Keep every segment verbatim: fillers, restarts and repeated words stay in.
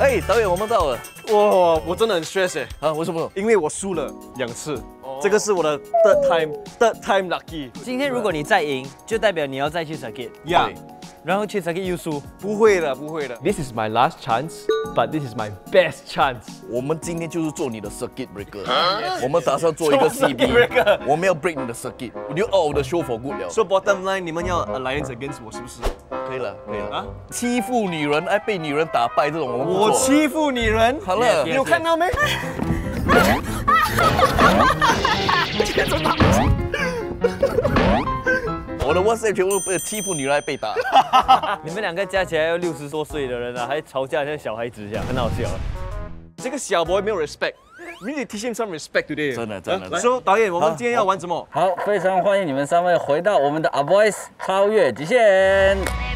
哎，导演，我们到了。 哇，我真的很 stress 哎。 啊，为什么？ 因为我输了两次，这个是我的 third time，third time lucky。 今天如果你再赢，就代表你要再去 circuit。 呀。 然后去 circuit 又输， 不会的，不会的。 This is my last chance, but this is my best chance. 我们今天就是做你的 circuit breaker， 我们打算做一个 C B， 我们要 break 你的 circuit， 你就 out 的 show for good 了。 So bottom line， 你们要 alliance against 我是不是？ 可以了，可以了啊！欺负女人，爱被女人打败这种，我们不做。 我欺负女人， 好了， 你有看到没？ 我的 WhatsApp 全部被欺负女人来被打。 你们两个加起来要六十多岁的人啊，还吵架像小孩子一样，很好笑。 这个小 boy 没有 respect。We need to teach him some respect today。 真的真的。 说导演，我们今天要玩什么？ 好，非常欢迎你们三位回到我们的 Boys 超越极限。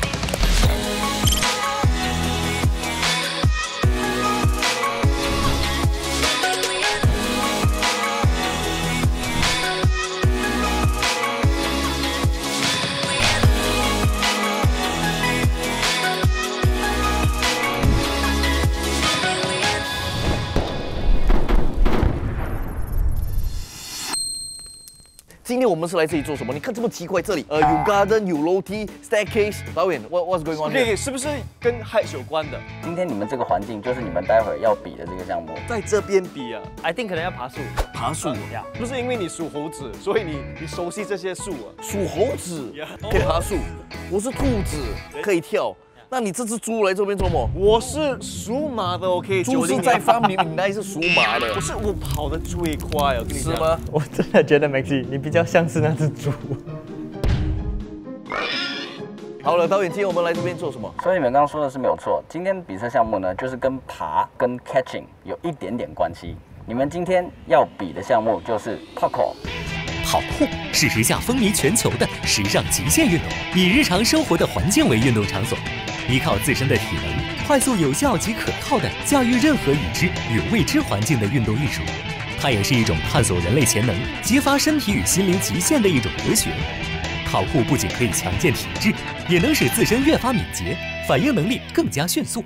今天我们是来这里做什么？你看这么奇怪，这里呃有 garden 有楼梯 staircase。导演 ，what what's going on？ 对，是不是跟 height 有关的？ 今天你们这个环境就是你们待会儿要比的这个项目， 在这边比啊 ，I think 可能要爬树。 爬树呀， 不是因为你属猴子，所以你你熟悉这些树啊。 属猴子可以爬树，我是兔子可以跳。 那你这只猪来这边做什么？ 我是属马的 ，OK。 猪是在发明名单是属马的。 不是，我跑得最快，我跟你讲。 是吗？ 我真的觉得 Maxi 你比较像是那只猪。 好了，导演，今天我们来这边做什么？ 所以你们刚刚说的是没有错。今天比赛项目呢，就是跟爬跟 catching 有一点点关系。你们今天要比的项目就是 Parkour。 跑酷是时下风靡全球的时尚极限运动，以日常生活的环境为运动场所，依靠自身的体能，快速、有效及可靠地驾驭任何已知与未知环境的运动艺术。它也是一种探索人类潜能、激发身体与心灵极限的一种哲学。跑酷不仅可以强健体质，也能使自身越发敏捷，反应能力更加迅速。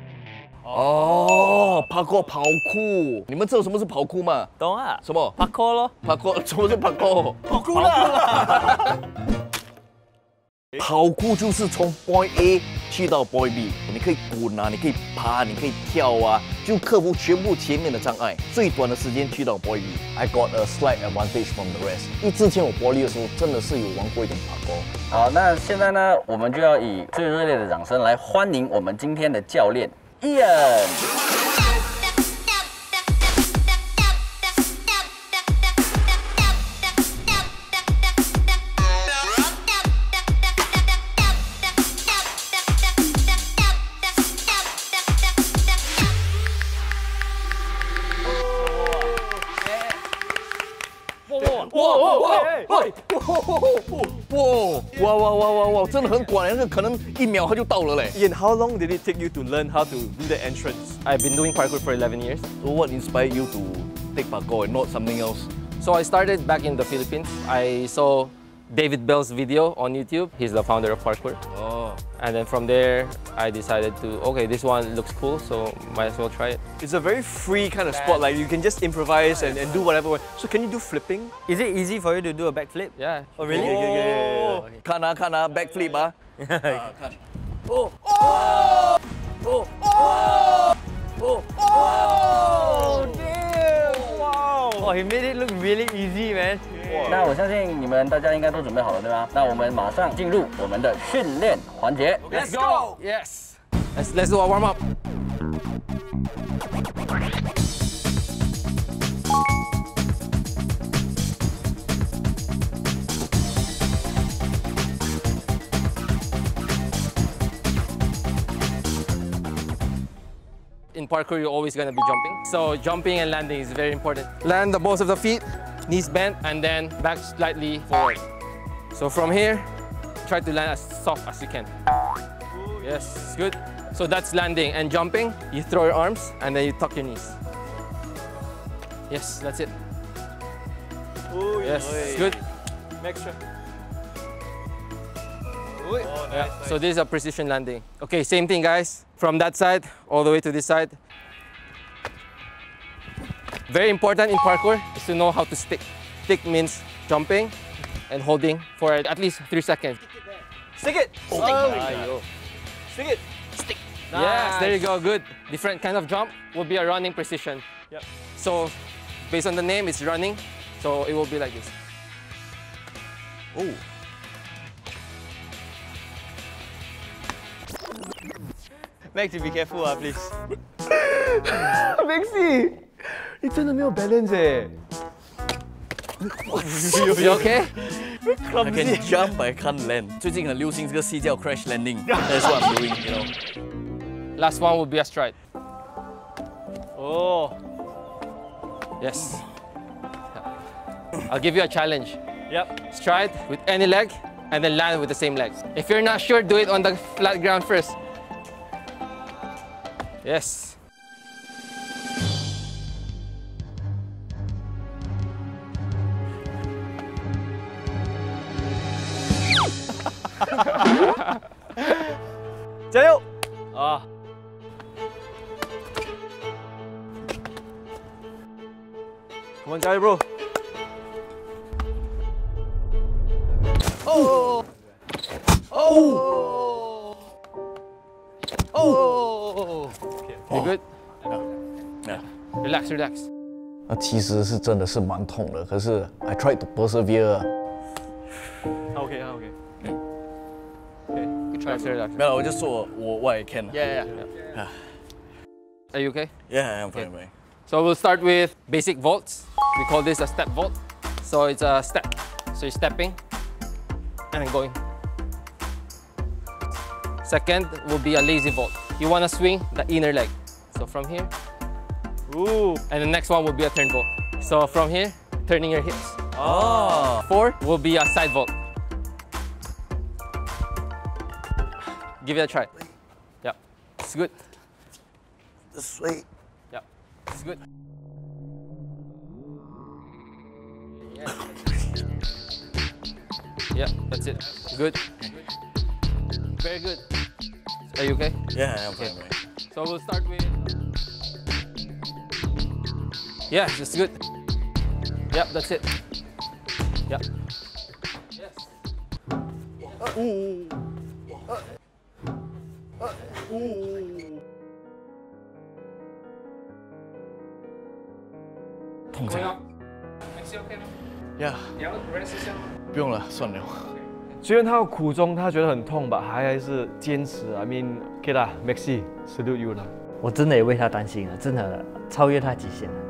哦，爬过跑酷，你们知道什么是跑酷吗？ 懂啊？ 什么 ？Parkour 咯。 跑酷，什么是跑酷？ 跑酷了。 跑酷就是从 Point A 去到 Point B， 你可以滚啊，你可以爬，你可以跳啊，就克服全部前面的障碍，最短的时间去到 Point B。I got a slight advantage from the rest。因为之前我玻璃的时候真的是有玩过一点爬高。 好，那现在呢，我们就要以最热烈的掌声来欢迎我们今天的教练。 Ian， 哇哇哇哇哇！真的很管，那个可能一秒它就到了嘞。 Ian, how long did it take you to learn how to do the entrance? I've been doing parkour for eleven years. So what inspired you to take parkour and not something else? So I started back in the Philippines. I saw David Bell's video on YouTube. He's the founder of parkour. Oh. And then from there, I decided to, okay, this one looks cool, so might as well try it. It's a very free kind of sport, like you can just improvise and, and do whatever. So can you do flipping? Is it easy for you to do a backflip? Yeah. Oh really? Okay, okay, okay, okay. 看啊看啊 ，backflip 啊！看， 哦哦哦哦哦哦 damn! Wow! Oh, he made it look really easy, man. 那我相信你们大家应该都准备好了，对吗？那我们马上进入我们的训练环节。 Let's go! Yes. Let's let's do a warm up. In parkour, you're always going to be jumping. So jumping and landing is very important. Land the balls of the feet, knees bent, and then back slightly forward. So from here, try to land as soft as you can. Yes, good. So that's landing. And jumping, you throw your arms, and then you tuck your knees. Yes, that's it. Yes, good. Extra. Yeah. So this is a precision landing. Okay, same thing, guys. From that side all the way to this side. Very important in parkour is to know how to stick. Stick means jumping and holding for at least three seconds. Stick it. Oh, Oh. Stick it. Stick. Yes, there you go, good. Different kind of jump will be a running precision. Yep. So, based on the name, it's running. So it will be like this. Oh. Maxi, be careful, uh, please. Maxi，你真的没有 balance 哎。 You okay? I can jump, but I can't land. 最近很流行这个戏叫 crash landing. That's what I'm doing, you know. Last one will be a stride. Oh. Yes. I'll give you a challenge. Yep. Stride with any leg and then land with the same leg. If you're not sure, do it on the flat ground first. Yes. Ah. 加油！啊！ Come on, 加油 bro！ Oh! Oh! Oh! You good? Yeah. Relax, relax. 那其实是真的是蛮痛的，可是 I tried to persevere. OK OK。 Relax, relax. 没有，我就说我 what I can. Yeah yeah. Yeah. Are you okay? Yeah, I'm fine, fine. So we'll start with basic vaults. We call this a step vault. So it's a step. So you're stepping and then going. Second will be a lazy vault. You want to swing the inner leg. So from here. Ooh. And the next one will be a turn vault. So from here, turning your hips. Oh. Four will be a side vault. Give it a try. Yeah, it's good. This way. Yeah, it's good. Yeah, that's it. Good. Very good. Are you okay? Yeah, I'm fine, fine. So we'll start with. Yeah, that's good. Yep, that's it. Yep. Yes. Ooh. 痛在哪 Maxi okay? ？Yeah， 你要 rest 一下吗？ 不用了，算了。 虽然他有苦衷，他觉得很痛吧，还是坚持。I mean, OK 啦 ，Maxi salute you 啦。 我真的也为他担心了，真的超越他极限了。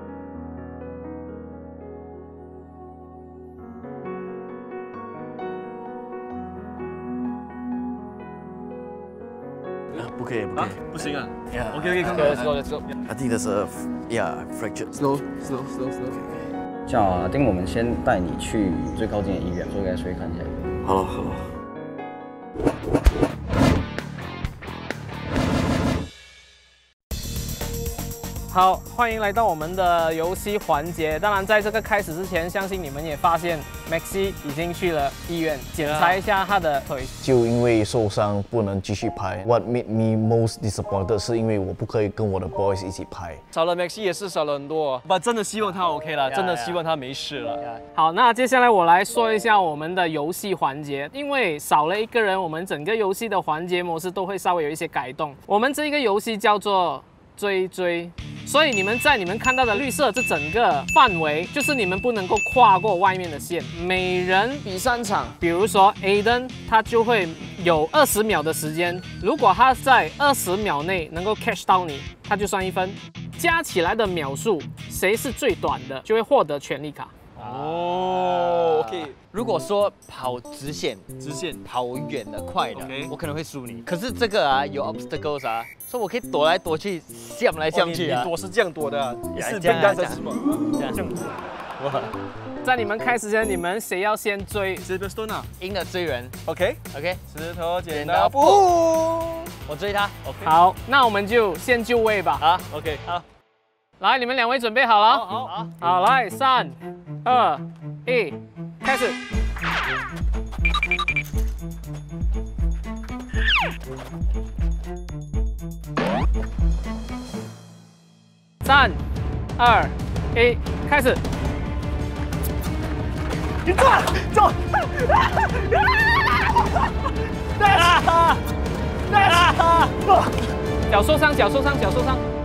不可以，不可以。 不行啊。 Yeah. OK OK， Okay, let's go, let's go. I think there's a yeah fractured. Slow, slow, slow, slow. 这样啊，丁，我们先带你去最靠近的医院做个 X ray 看一下。 好了好了。 好，欢迎来到我们的游戏环节。当然，在这个开始之前，相信你们也发现 Maxi 已经去了医院检查一下他的腿。 就因为受伤不能继续拍。What made me most disappointed 是因为我不可以跟我的 boys 一起拍。 少了 Maxi 也是少了很多，把真的希望他 OK 了，真的希望他没事了。 好，那接下来我来说一下我们的游戏环节。因为少了一个人，我们整个游戏的环节模式都会稍微有一些改动。我们这一个游戏叫做追追。 所以你们在你们看到的绿色这整个范围，就是你们不能够跨过外面的线。每人比三场，比如说 Aiden， 他就会有二十秒的时间，如果他在二十秒内能够 catch 到你，他就算一分。加起来的秒数，谁是最短的，就会获得权利卡。 哦 ，OK。 如果说跑直线， 直线跑远的、快的 OK 我可能会输你。可是这个啊，有 obstacles 啊，所以我可以躲来躲去，向来向去啊。 你躲是这样躲的，你是这样 big dance 是吗？ 这样这样。哇， 在你们开始前，你们谁要先追？ Silverstone 啊赢的追人 ，OK。 ，OK， 石头剪剪刀刀布， 我追他。 OK。 好，那我们就先就位吧。 好 ，OK，好， 来，你们两位准备好了？ 好，好， 好，来，三、二、一，开始。 三、二、一，开始。 你走走。 脚受伤，脚受伤，脚受伤。